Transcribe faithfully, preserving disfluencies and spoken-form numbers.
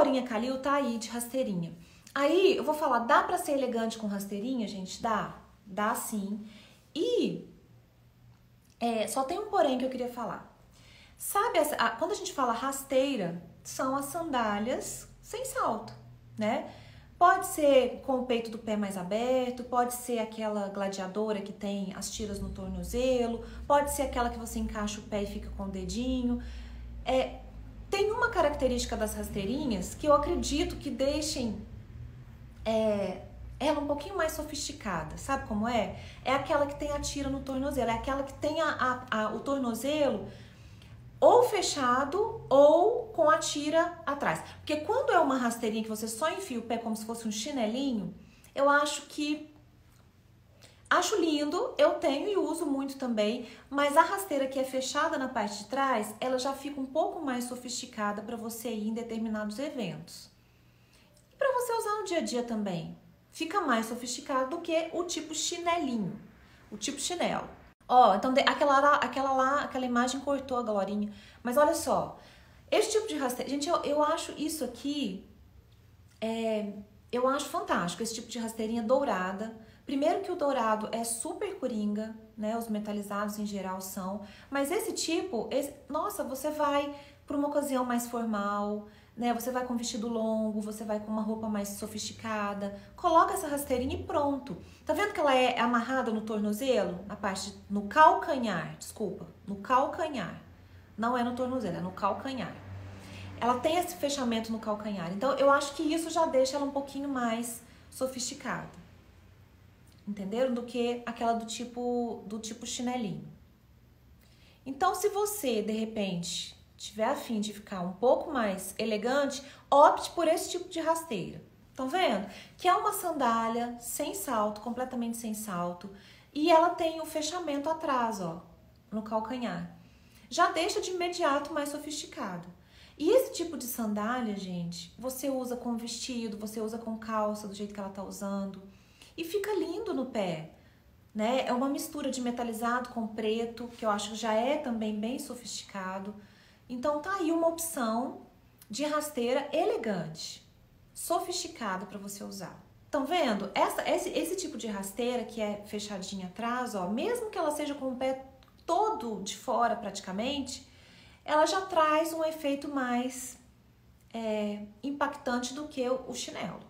Laurinha Calil tá aí de rasteirinha. Aí, eu vou falar, dá pra ser elegante com rasteirinha, gente? Dá. Dá sim. E é, só tem um porém que eu queria falar. Sabe, essa, a, quando a gente fala rasteira, são as sandálias sem salto, né? Pode ser com o peito do pé mais aberto, pode ser aquela gladiadora que tem as tiras no tornozelo, pode ser aquela que você encaixa o pé e fica com o dedinho. É, tem uma característica das rasteirinhas que eu acredito que deixem é, ela um pouquinho mais sofisticada. Sabe como é? É aquela que tem a tira no tornozelo, é aquela que tem a, a, a, o tornozelo ou fechado ou com a tira atrás. Porque quando é uma rasteirinha que você só enfia o pé como se fosse um chinelinho, eu acho que... Acho lindo, eu tenho e uso muito também, mas a rasteira que é fechada na parte de trás, ela já fica um pouco mais sofisticada para você ir em determinados eventos. E para você usar no dia a dia também. Fica mais sofisticado do que o tipo chinelinho, o tipo chinelo. Ó, então aquela lá, aquela lá, aquela imagem cortou a Glorinha. Mas olha só, esse tipo de rasteira... Gente, eu, eu acho isso aqui... É, eu acho fantástico, esse tipo de rasteirinha dourada. Primeiro que o dourado é super coringa, né? Os metalizados em geral são. Mas esse tipo, esse, nossa, você vai para uma ocasião mais formal, né? Você vai com um vestido longo, você vai com uma roupa mais sofisticada. Coloca essa rasteirinha e pronto. Tá vendo que ela é amarrada no tornozelo? Na parte, de, no calcanhar, desculpa. No calcanhar. Não é no tornozelo, é no calcanhar. Ela tem esse fechamento no calcanhar. Então, eu acho que isso já deixa ela um pouquinho mais sofisticada. Entenderam? Do que aquela do tipo, do tipo chinelinho. Então, se você, de repente, tiver a fim de ficar um pouco mais elegante, opte por esse tipo de rasteira. Estão vendo? Que é uma sandália sem salto, completamente sem salto. E ela tem o fechamento atrás, ó, no calcanhar. Já deixa de imediato mais sofisticado. E esse tipo de sandália, gente, você usa com vestido, você usa com calça, do jeito que ela tá usando. E fica lindo no pé, né? É uma mistura de metalizado com preto, que eu acho que já é também bem sofisticado. Então tá aí uma opção de rasteira elegante, sofisticada para você usar. Estão vendo? Essa, esse, esse tipo de rasteira que é fechadinha atrás, ó, mesmo que ela seja com o pé todo de fora praticamente, ela já traz um efeito mais é, impactante do que o, o chinelo.